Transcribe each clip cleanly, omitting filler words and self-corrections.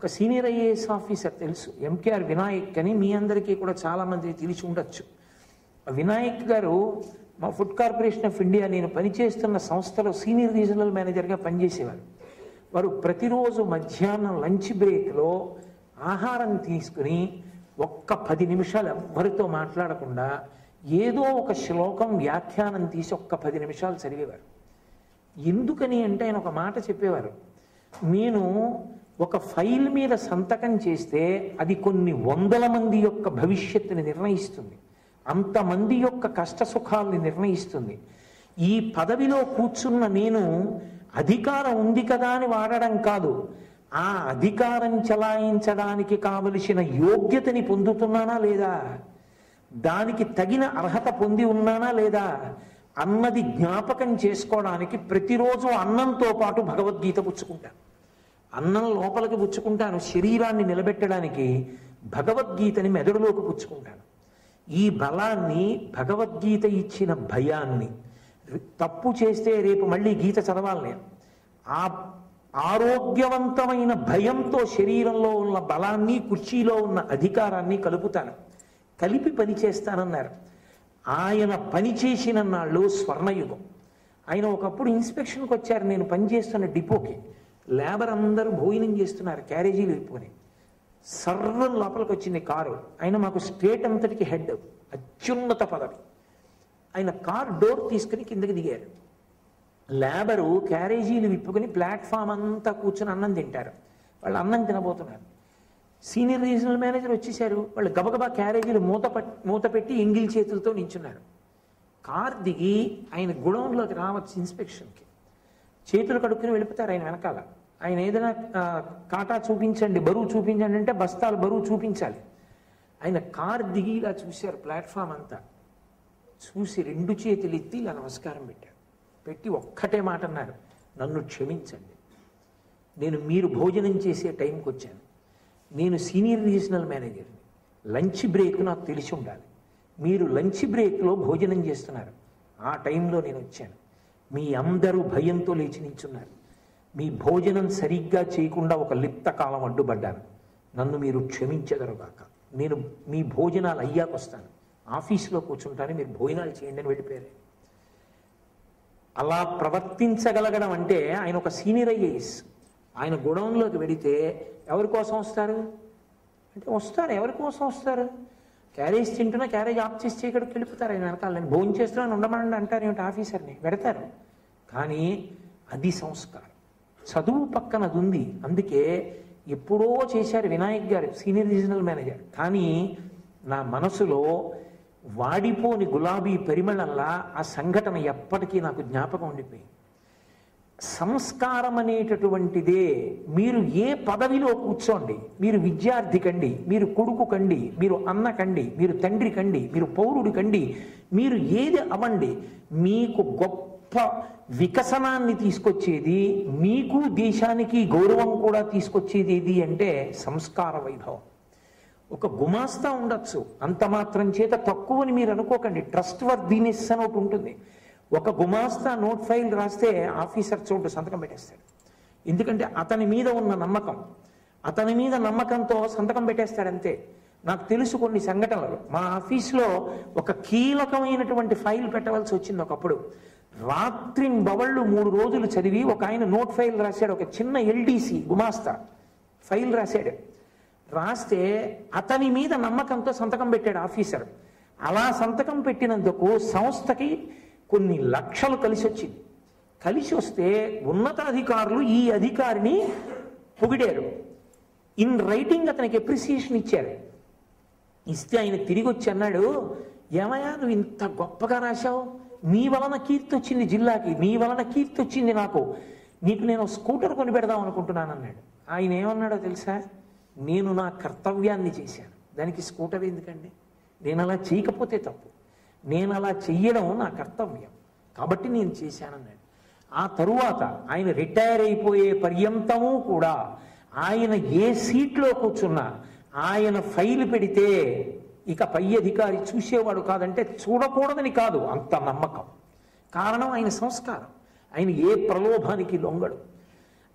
ఒక senior IAS officer తెలుసు, MKR Vinayak అని, మీ అందరికీ కూడా చాలామంది తెలిసి ఉండొచ్చు. వినాయక్ గారు మా ఫుడ్ కార్పొరేషన్ ఆఫ్ ఇండియా నేను పనిచేస్తున్న సంస్థలో సీనియర్ రీజనల్ మేనేజర్గా పనిచేసేవారు. వారు ప్రతిరోజు మధ్యాహ్నం లంచ్ బ్రేక్లో ఆహారం తీసుకుని ఒక్క 10 నిమిషాలు ఎవ్వరితో మాట్లాడకుండా ఏదో ఒక శ్లోకం వ్యాఖ్యానం తీసి ఒక్క 10 నిమిషాలు చదివేవారు. ఎందుకని అంటే ఆయన ఒక మాట చెప్పేవారు, నేను ఒక ఫైల్ మీద సంతకం చేస్తే అది కొన్ని వందల మంది యొక్క భవిష్యత్తుని నిర్ణయిస్తుంది, అంతమంది యొక్క కష్టసుఖాలని నిర్ణయిస్తుంది. ఈ పదవిలో కూర్చున్న నేను అధికారం ఉంది కదా అని వాడడం కాదు, ఆ అధికారం చలాయించడానికి కావలసిన యోగ్యతని పొందుతున్నానా లేదా, దానికి తగిన అర్హత పొంది ఉన్నానా లేదా అన్నది జ్ఞాపకం చేసుకోవడానికి ప్రతిరోజు అన్నంతో పాటు భగవద్గీత పుచ్చుకుంటాను. అన్నం లోపలికి పుచ్చుకుంటాను, శరీరాన్ని నిలబెట్టడానికి భగవద్గీతని మెదడులోకి పుచ్చుకుంటాను. ఈ బలాన్ని, భగవద్గీత ఇచ్చిన భయాన్ని, తప్పు చేస్తే రేపు మళ్ళీ గీత చదవాలి నేను, ఆ ఆరోగ్యవంతమైన భయంతో శరీరంలో ఉన్న బలాన్ని, కుర్చీలో ఉన్న అధికారాన్ని కలుపుతాను, కలిపి పనిచేస్తానన్నారు. ఆయన పనిచేసిన నాళ్ళు స్వర్ణయుగం. ఆయన ఒకప్పుడు ఇన్స్పెక్షన్కి వచ్చారు, నేను పనిచేస్తున్న డిపోకి. లేబర్ అందరూ భోజనం చేస్తున్నారు, క్యారేజీలు విప్పుకొని. సర్వం లోపలికి వచ్చింది కారు. ఆయన మాకు స్టేట్ అంతటికి హెడ్, అత్యున్నత పదవి. ఆయన కారు డోర్ తీసుకుని కిందకి దిగారు. లేబరు క్యారేజీలు విప్పుకొని ప్లాట్ఫామ్ అంతా కూర్చొని అన్నం తింటారు. వాళ్ళు అన్నం తినబోతున్నారు. సీనియర్ రీజనల్ మేనేజర్ వచ్చేసారు. వాళ్ళు గబగబా క్యారేజీలు మూత పెట్టి ఎంగిల్ చేతులతో నించున్నారు. కార్ దిగి ఆయన గుడౌన్లోకి రావచ్చు ఇన్స్పెక్షన్కి. చేతులు కడుక్కుని వెళ్ళిపోతారు ఆయన వెనకాల. ఆయన ఏదైనా కాటా చూపించండి, బరువు చూపించండి అంటే బస్తాలు బరువు చూపించాలి. ఆయన కార్ దిగి ఇలా చూశారు ప్లాట్ఫామ్ అంతా. చూసి 2 చేతులు ఎత్తి ఇలా నమస్కారం పెట్టారు. పెట్టి ఒక్కటే మాట అన్నారు, నన్ను క్షమించండి, నేను మీరు భోజనం చేసే టైంకి వచ్చాను. నేను సీనియర్ రీజనల్ మేనేజర్ని, లంచ్ బ్రేక్ నాకు తెలిసి ఉండాలి. మీరు లంచ్ బ్రేక్లో భోజనం చేస్తున్నారు, ఆ టైంలో నేను వచ్చాను. మీ అందరూ భయంతో లేచి నించున్నారు. మీ భోజనం సరిగ్గా చేయకుండా ఒక లిప్త కాలం అడ్డుపడ్డాను, నన్ను మీరు క్షమించెదరుగాక. నేను మీ భోజనాలు అయ్యాక వస్తాను, ఆఫీసులో కూర్చుంటాను, మీరు భోజనాలు చేయండి అని వెళ్ళిపోయారు. అలా ప్రవర్తించగలగడం అంటే ఆయన ఒక సీనియర్ ఐఏఎస్. ఆయన గొడౌన్లోకి వెడితే ఎవరి కోసం వస్తారు అంటే వస్తారు, ఎవరి కోసం వస్తారు? క్యారేజ్ తింటున్నా క్యారేజ్ ఆఫ్ చేసి చేయకడికి వెళ్ళిపోతారు. ఆయన వెనకాల నేను భోజనం చేస్తున్నాను ఉండమని అంటారు ఏమిటి ఆఫీసర్ని, పెడతారు. కానీ అది సంస్కారం. చదువు పక్కన అది ఉంది. అందుకే ఎప్పుడో చేశారు వినాయక్ గారు సీనియర్ రీజనల్ మేనేజర్. కానీ నా మనసులో వాడిపోని గులాబీ పరిమళంలా ఆ సంఘటన ఎప్పటికీ నాకు జ్ఞాపకం ఉండిపోయింది. సంస్కారం అనేటటువంటిదే. మీరు ఏ పదవిలో కూర్చోండి, మీరు విద్యార్థి కండి, మీరు కొడుకు కండి, మీరు అన్న కండి, మీరు తండ్రి కండి, మీరు పౌరుడి కండి, మీరు ఏది అవ్వండి, మీకు గొప్ప వికసనాన్ని తీసుకొచ్చేది, మీకు దేశానికి గౌరవం కూడా తీసుకొచ్చేది ఏది అంటే సంస్కార వైభవం. ఒక గుమాస్తా ఉండొచ్చు, అంత మాత్రం చేత తక్కువని మీరు అనుకోకండి. ట్రస్ట్ వర్దినెస్ అని ఒకటి ఉంటుంది. ఒక గుమాస్తా నోట్ ఫైల్ రాస్తే ఆఫీసర్ చోటు సంతకం పెట్టేస్తాడు. ఎందుకంటే అతని మీద ఉన్న నమ్మకం, అతని మీద నమ్మకంతో సంతకం పెట్టేస్తాడు అంతే. నాకు తెలుసు కొన్ని సంఘటనలు. మా ఆఫీస్లో ఒక కీలకమైనటువంటి ఫైల్ పెట్టవలసి వచ్చింది ఒకప్పుడు. రాత్రి బవళ్ళు 3 రోజులు చదివి ఒక ఆయన నోట్ ఫైల్ రాశాడు. ఒక చిన్న ఎల్డీసీ గుమాస్తా ఫైల్ రాశాడు. రాస్తే అతని మీద నమ్మకంతో సంతకం పెట్టాడు ఆఫీసర్. అలా సంతకం పెట్టినందుకు సంస్థకి కొన్ని లక్షలు కలిసి వచ్చింది. కలిసి వస్తే ఉన్నత అధికారులు ఈ అధికారిని పొగిడారు. ఇన్ రైటింగ్ అతనికి అప్రిసియేషన్ ఇచ్చారు. ఇస్తే ఆయన తిరిగి వచ్చి అన్నాడు, ఏమయ్యా నువ్వు ఇంత గొప్పగా రాశావు, నీ వలన కీర్తి వచ్చింది జిల్లాకి, నీ వలన కీర్తి వచ్చింది నాకు, నీకు నేను స్కూటర్ కొని పెడదాం అనుకుంటున్నాను అన్నాడు. ఆయన ఏమన్నాడో తెలుసా, నేను నా కర్తవ్యాన్ని చేశాను, దానికి స్కూటర్ ఎందుకండి, నేను అలా చేయకపోతే తప్పు, నేను అలా చెయ్యడం నా కర్తవ్యం కాబట్టి నేను చేశానన్నాడు. ఆ తరువాత ఆయన రిటైర్ అయిపోయే పర్యంతము కూడా ఆయన ఏ సీట్లో కూర్చున్నా ఆయన ఫైల్ పెడితే ఇక పై అధికారి చూసేవాడు కాదంటే చూడకూడదని కాదు, అంత నమ్మకం. కారణం ఆయన సంస్కారం. ఆయన ఏ ప్రలోభానికి లొంగడు.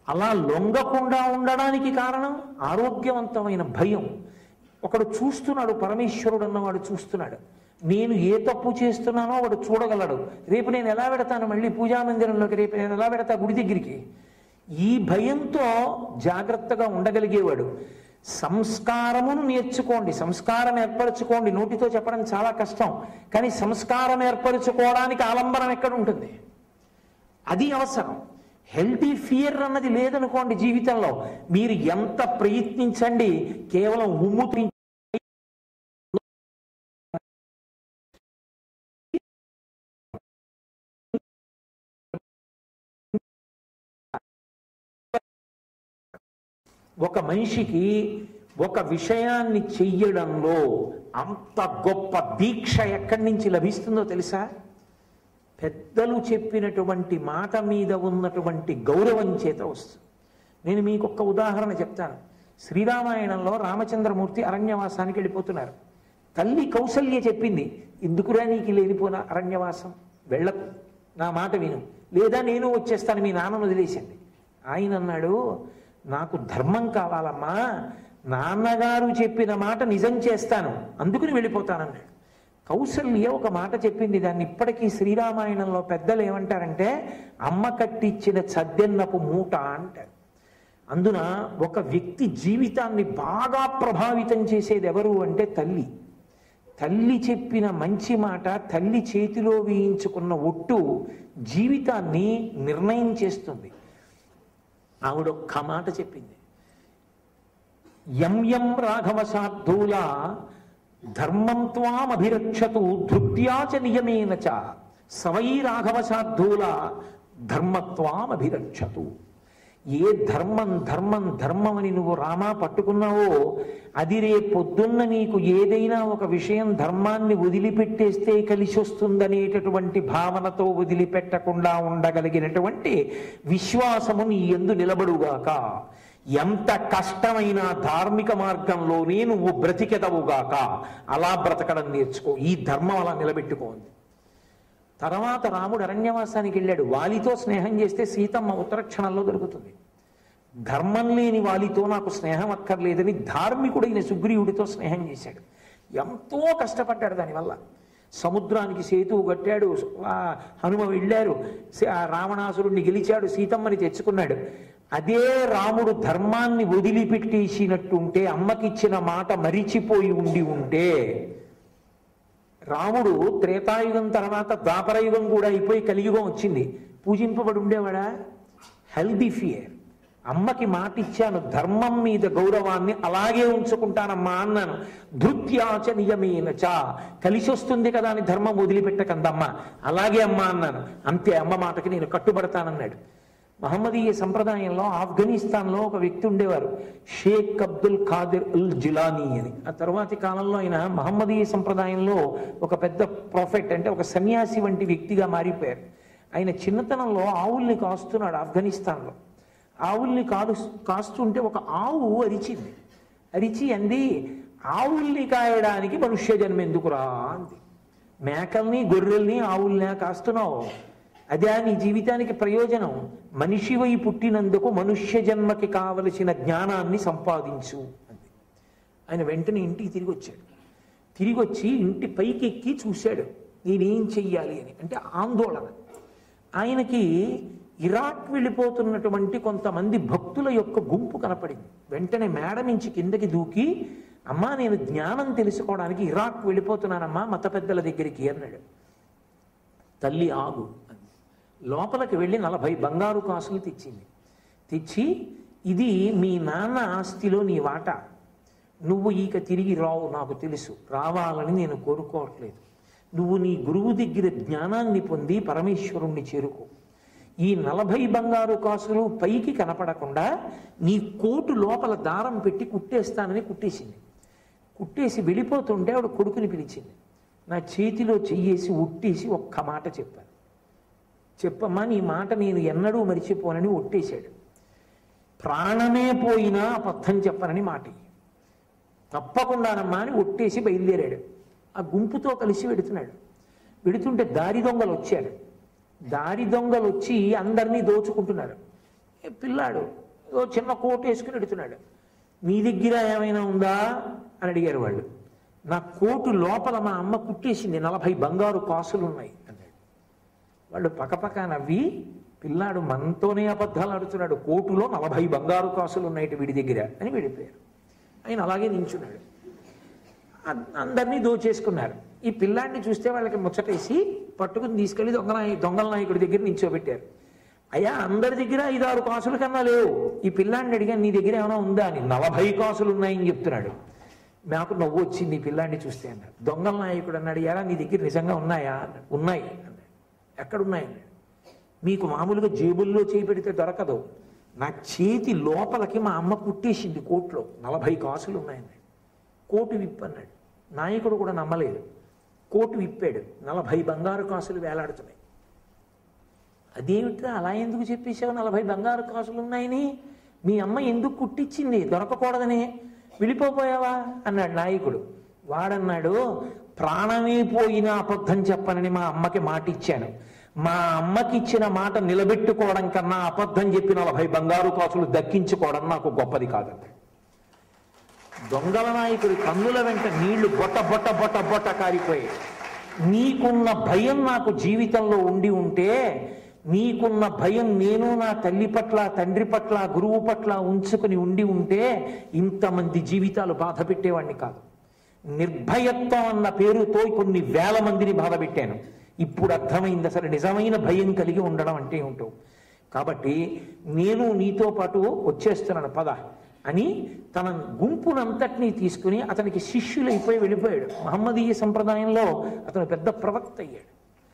అలా లొంగకుండా ఉండడానికి కారణం ఆరోగ్యవంతమైన భయం. ఒకడు చూస్తున్నాడు, పరమేశ్వరుడు అన్నవాడు చూస్తున్నాడు. నేను ఏ తప్పు చేస్తున్నానో వాడు చూడగలడు. రేపు నేను ఎలా పెడతాను మళ్ళీ పూజా మందిరంలోకి, రేపు నేను ఎలా పెడతా గుడి దగ్గరికి? ఈ భయంతో జాగ్రత్తగా ఉండగలిగేవాడు. సంస్కారమును నేర్చుకోండి, సంస్కారం ఏర్పరచుకోండి. నోటితో చెప్పడం చాలా కష్టం, కానీ సంస్కారం ఏర్పరచుకోవడానికి ఆలంబనం ఎక్కడ ఉంటుంది? అది అవసరం. హెల్తీ ఫియర్ అన్నది లేదనుకోండి జీవితంలో, మీరు ఎంత ప్రయత్నించండి కేవలం ఉమ్ము ఒక మనిషికి ఒక విషయాన్ని చెయ్యడంలో అంత గొప్ప దీక్ష ఎక్కడి నుంచి లభిస్తుందో తెలుసా? పెద్దలు చెప్పినటువంటి మాట మీద ఉన్నటువంటి గౌరవం చేత వస్తుంది. నేను మీకు ఒక్క ఉదాహరణ చెప్తాను. శ్రీరామాయణంలో రామచంద్రమూర్తి అరణ్యవాసానికి వెళ్ళిపోతున్నారు. తల్లి కౌసల్య చెప్పింది, ఎందుకురా నీకు లేనిపోయిన అరణ్యవాసం, వెళ్ళకు, నా మాట విను, లేదా నేను వచ్చేస్తాను, మీ నాన్నను వదిలేసింది. ఆయన అన్నాడు, నాకు ధర్మం కావాలమ్మా, నాన్నగారు చెప్పిన మాట నిజం చేస్తాను, అందుకుని వెళ్ళిపోతానన్నాడు. కౌసల్య ఒక మాట చెప్పింది, దాన్ని ఇప్పటికీ శ్రీరామాయణంలో పెద్దలు ఏమంటారంటే అమ్మ కట్టించిన చద్దెన్నపు మూట అంటారు. అందున ఒక వ్యక్తి జీవితాన్ని బాగా ప్రభావితం చేసేది ఎవరు అంటే తల్లి. తల్లి చెప్పిన మంచి మాట, తల్లి చేతిలో వేయించుకున్న ఒట్టు జీవితాన్ని నిర్ణయం చేస్తుంది. ఆవిడొక్క మాట చెప్పింది, యం రాఘవ శార్దూల ధర్మం త్వామభిరక్షతు ధృత్యాచ నియమేన చ సవై రాఘవ శార్దూల ధర్మత్వామభిరక్షతు. ఏ ధర్మం ధర్మం ధర్మం అని నువ్వు రామా పట్టుకున్నావో అది రేపొద్దున్న నీకు ఏదైనా ఒక విషయం ధర్మాన్ని వదిలిపెట్టేస్తే కలిసి వస్తుందనేటటువంటి భావనతో వదిలిపెట్టకుండా ఉండగలిగినటువంటి విశ్వాసము నీ యందు నిలబడుగాక. ఎంత కష్టమైన ధార్మిక మార్గంలోనే నువ్వు బ్రతికెదవుగాక. అలా బ్రతకడం నేర్చుకో, ఈ ధర్మం అలా నిలబెట్టుకోండి. తర్వాత రాముడు అరణ్యవాసానికి వెళ్ళాడు. వాలితో స్నేహం చేస్తే సీతమ్మ ఉత్తర క్షణంలో దొరుకుతుంది. ధర్మం లేని వాలితో నాకు స్నేహం అక్కర్లేదని ధార్మికుడైన సుగ్రీవుడితో స్నేహం చేశాడు. ఎంతో కష్టపడ్డాడు దానివల్ల. సముద్రానికి సేతువు కట్టాడు, హనుమ వెళ్ళారు, రావణాసురుణ్ణి గెలిచాడు, సీతమ్మని తెచ్చుకున్నాడు. అదే రాముడు ధర్మాన్ని వదిలిపెట్టేసినట్టుంటే, అమ్మకిచ్చిన మాట మరిచిపోయి ఉంటే, రాముడు త్రేతాయుగం తర్వాత ద్వాపరయుగం కూడా అయిపోయి కలియుగం వచ్చింది, పూజింపబడి ఉండేవాడా? Healthy fear. అమ్మకి మాట ఇచ్చాను, ధర్మం మీద గౌరవాన్ని అలాగే ఉంచుకుంటానమ్మా అన్నాను. ధృత్యాచ నియమేనచ, కలిసి వస్తుంది కదా అని ధర్మం వదిలిపెట్టకందమ్మ, అలాగే అమ్మ అన్నాను. అంతే, అమ్మ మాటకి నేను కట్టుబడతానన్నాడు. మహమ్మదీయ సంప్రదాయంలో ఆఫ్ఘనిస్తాన్లో ఒక వ్యక్తి ఉండేవారు, షేక్ అబ్దుల్ ఖాదిర్ ఉల్ జిలానీ అని. ఆ తర్వాతి కాలంలో ఆయన మహమ్మదీయ సంప్రదాయంలో ఒక పెద్ద ప్రాఫెట్, అంటే ఒక సన్యాసి వంటి వ్యక్తిగా మారిపోయారు. ఆయన చిన్నతనంలో ఆవుల్ని కాస్తున్నాడు ఆఫ్ఘనిస్తాన్లో. ఆవుల్ని కాస్తుంటే ఒక ఆవు అరిచింది. అరిచి అంది, ఆవుల్ని కాయడానికి మనుష్య జన్మ ఎందుకురా అంది. మేకల్ని గొర్రెల్ని ఆవుల్ని కాస్తున్నావు, అదే నీ జీవితానికి ప్రయోజనం. మనిషివై పుట్టినందుకు మనుష్య జన్మకి కావలసిన జ్ఞానాన్ని సంపాదించు అంది. ఆయన వెంటనే ఇంటికి తిరిగి వచ్చాడు. తిరిగి వచ్చి ఇంటి పైకి ఎక్కి చూశాడు, నేనేం చెయ్యాలి అని. అంటే ఆందోళన. ఆయనకి ఇరాక్ వెళ్ళిపోతున్నటువంటి కొంతమంది భక్తుల యొక్క గుంపు కనపడింది. వెంటనే మేడ నుంచి కిందకి దూకి, అమ్మా నేను జ్ఞానం తెలుసుకోవడానికి ఇరాక్ వెళ్ళిపోతున్నానమ్మా మత పెద్దల దగ్గరికి అన్నాడు. తల్లి ఆగు అంది. లోపలికి వెళ్ళి 40 బంగారు కాసులు తెచ్చింది. తెచ్చి, ఇది మీ నాన్న ఆస్తిలో నీ వాటా, నువ్వు ఇక తిరిగి రావు, నాకు తెలుసు, రావాలని నేను కోరుకోవట్లేదు. నువ్వు నీ గురువు దగ్గర జ్ఞానాన్ని పొంది పరమేశ్వరుణ్ణి చేరుకో. ఈ 40 బంగారు కాసులు పైకి కనపడకుండా నీ కోటు లోపల దారం పెట్టి కుట్టేస్తానని కుట్టేసింది. కుట్టేసి వెళ్ళిపోతుంటే ఆవిడ కొడుకుని పిలిచింది. నా చేతిలో చెయ్యేసి ఉట్టేసి ఒక్క మాట చెప్పాను. చెప్పమ్మా, నీ మాట నేను ఎన్నడూ మరిచిపోనని ఒట్టేశాడు. ప్రాణమే పోయినా అబద్ధం చెప్పనని మాట. తప్పకుండానమ్మా అని ఒట్టేసి బయలుదేరాడు. ఆ గుంపుతో కలిసి వెడుతున్నాడు. వెడుతుంటే దారి దొంగలు వచ్చారు. దారి దొంగలు వచ్చి అందరినీ దోచుకుంటున్నారు. పిల్లాడు ఓ చిన్న కోటు వేసుకుని ఎడుతున్నాడు. నీ దగ్గర ఏమైనా ఉందా అని అడిగారు వాళ్ళు. నా కోటు లోపల మా అమ్మ కుట్టేసింది, 40 బంగారు కాసులు ఉన్నాయి అన్నాడు. వాళ్ళు పక్కపక్క నవ్వి, పిల్లాడు మనతోనే అబద్ధాలు ఆడుతున్నాడు, కోటులో 40 బంగారు కాసులు ఉన్నాయి వీడి దగ్గర అని వెళ్ళిపోయారు. ఆయన అలాగే నించున్నాడు. అందరినీ దోచేసుకున్నారు. ఈ పిల్లాడిని చూస్తే వాళ్ళకి ముచ్చటేసి పట్టుకుని తీసుకెళ్లి దొంగల నాయకుడి దగ్గర నించోబెట్టారు. అయ్యా, అందరి దగ్గర 5-6 కాసుల కన్నా లేవు. ఈ పిల్లాడిని అడిగాను, నీ దగ్గర ఏమైనా ఉందా అని. 40 కాసులు ఉన్నాయని చెప్తున్నాడు. నాకు నవ్వు వచ్చింది ఈ పిల్లాడిని చూస్తే అన్నాడు. దొంగల నాయకుడు అన్నాడు, ఎలా నీ దగ్గర నిజంగా ఉన్నాయా అన్నాడు. ఉన్నాయి అన్నాడు. ఎక్కడున్నాయన్నాడు. మీకు మామూలుగా జేబుల్లో చేయి పెడితే దొరకదు, నా చేతి లోపలికి మా అమ్మ కుట్టేసింది కోట్లో 40 కాసులు ఉన్నాయన్నాడు. కోటు విప్పన్నాడు. నాయకుడు కూడా నమ్మలేదు. కోటు విప్పాడు, 40 బంగారు కాసులు వేలాడుతున్నాయి. అదేమిట్రా అలా ఎందుకు చెప్పేసావు 40 బంగారు కాసులు ఉన్నాయని? మీ అమ్మ ఎందుకు కుట్టించింది, దొరకకూడదనే వెళ్ళిపోయావా అన్నాడు నాయకుడు. వాడన్నాడు, ప్రాణమే పోయినా అబద్ధం చెప్పనని మా అమ్మకి మాట ఇచ్చాను. మా అమ్మకి ఇచ్చిన మాట నిలబెట్టుకోవడం కన్నా అబద్ధం చెప్పి 40 బంగారు కాసులు దక్కించుకోవడం నాకు గొప్పది కాదన్నాడు. దొంగల నాయకుడి కన్నుల వెంట నీళ్లు బొట్ట బొట్ట బొట్ట బొట్ట కారిపోయాయి. నీకున్న భయం నాకు జీవితంలో ఉండి ఉంటే, నీకున్న భయం నేను నా తల్లి పట్ల, తండ్రి పట్ల, గురువు పట్ల ఉంచుకుని ఉండి ఉంటే ఇంతమంది జీవితాలు బాధ పెట్టేవాడిని కాదు. నిర్భయత్వం అన్న పేరుతో కొన్ని వేల మందిని బాధ పెట్టాను. ఇప్పుడు అర్థమైంది అసలు నిజమైన భయం కలిగి ఉండడం అంటే ఏమిటో. కాబట్టి నేను నీతో పాటు వచ్చేస్తున్నాను పద అని తన గుంపునంతటినీ తీసుకుని అతనికి శిష్యులైపోయి వెళ్ళిపోయాడు. మహమ్మదీయ సంప్రదాయంలో అతను పెద్ద ప్రవక్త అయ్యాడు.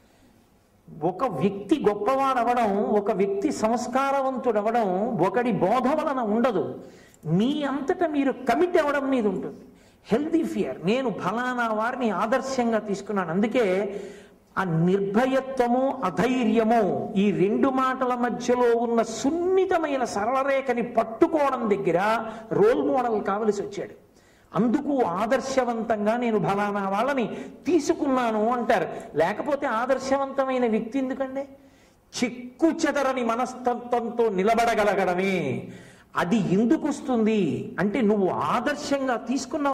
ఒక వ్యక్తి గొప్పవాడవడం, ఒక వ్యక్తి సంస్కారవంతుడవడం ఒకడి బోధ వలన ఉండదు, మీ అంతటా మీరు కమిట్ అవ్వడం మీద ఉంటుంది. హెల్దీ ఫియర్, నేను ఫలానా వారిని ఆదర్శంగా తీసుకున్నాను. అందుకే ఆ నిర్భయత్వము, అధైర్యము, ఈ 2 మాటల మధ్యలో ఉన్న సున్నితమైన సరళరేఖని పట్టుకోవడం దగ్గర రోల్ మోడల్ కావలసి వచ్చాడు. అందుకు ఆదర్శవంతంగా నేను ఫలానా వాళ్ళని తీసుకున్నాను అంటారు. లేకపోతే ఆదర్శవంతమైన వ్యక్తి ఎందుకండి? చిక్కు చెదరని మనస్తత్వంతో నిలబడగలగడమే. అది ఎందుకు వస్తుంది అంటే నువ్వు ఆదర్శంగా తీసుకున్న